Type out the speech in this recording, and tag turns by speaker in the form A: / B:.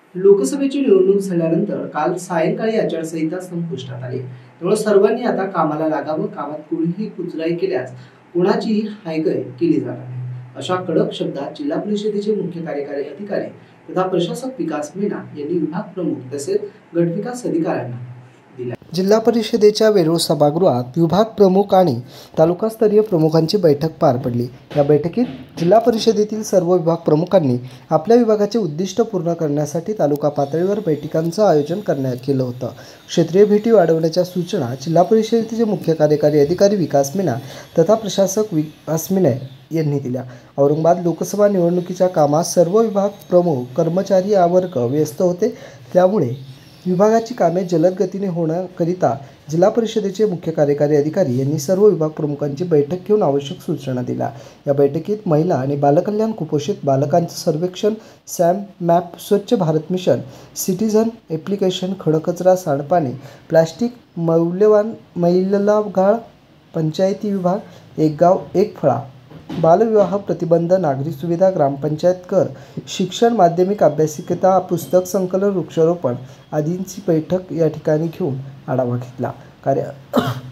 A: लोकसभेची निवडणूक झाल्यानंतर काल सायंकाळी आचारसंहिता संपुष्टात आली। त्यामुळे सर्वांनी आता कामाला लागावं, कामात कोणीही कुचराई केल्यास कोणाचीही हायगय केली जाणार नाही, अशा कडक शब्दात जिल्हा परिषदेचे मुख्य कार्यकारी अधिकारी तथा प्रशासक विकास मीना यांनी विभाग प्रमुख तसेच गटविकास अधिकाऱ्यांना दिला। जिल्हा परिषदेच्या वेरूळ सभागृहात विभाग प्रमुख आणि तालुकास्तरीय प्रमुखांची बैठक पार पडली। या बैठकीत जिल्हा परिषदेतील सर्व विभाग प्रमुखांनी आपल्या विभागाचे उद्दिष्ट पूर्ण करण्यासाठी तालुका पातळीवर बैठकांचं आयोजन करण्यात केलं होतं। क्षेत्रीय भेटी वाढवण्याच्या सूचना जिल्हा परिषदेचे मुख्य कार्यकारी अधिकारी विकास मीना तथा प्रशासक विकास मीना यांनी दिल्या। औरंगाबाद लोकसभा निवडणुकीच्या कामात सर्व विभाग प्रमुख कर्मचारी वर्ग व्यस्त होते, त्यामुळे विभागाची कामे जलद गतीने होण्याकरिता जिल्हा परिषदेचे मुख्य कार्यकारी अधिकारी यांनी सर्व विभाग प्रमुखांची बैठक घेऊन आवश्यक सूचना दिल्या। या बैठकीत महिला आणि बालकल्याण, कुपोषित बालकांचं सर्वेक्षण, सॅम मॅप, Swachh Bharat Mission, citizen application, खडकचरा, सांडपाणी, प्लास्टिक, मौल्यवान मैलगाळ, पंचायती विभाग, एक गाव एक फळा, बालविवाह प्रतिबंध, नागरी सुविधा, ग्रामपंचायत कर, शिक्षण, माध्यमिक अभ्यासिका, पुस्तक संकलन, वृक्षारोपण आदींची बैठक या ठिकाणी घेऊन आढावा घेतला।